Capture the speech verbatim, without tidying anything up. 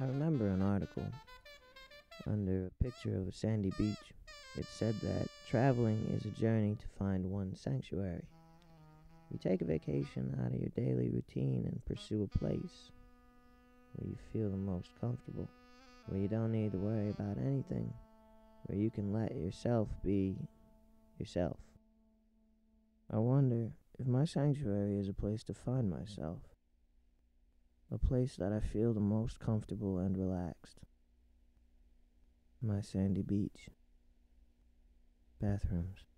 I remember an article under a picture of a sandy beach. It said that traveling is a journey to find one's sanctuary. You take a vacation out of your daily routine and pursue a place where you feel the most comfortable, where you don't need to worry about anything, where you can let yourself be yourself. I wonder if my sanctuary is a place to find myself, a place that I feel the most comfortable and relaxed. My sandy beach. Bathrooms.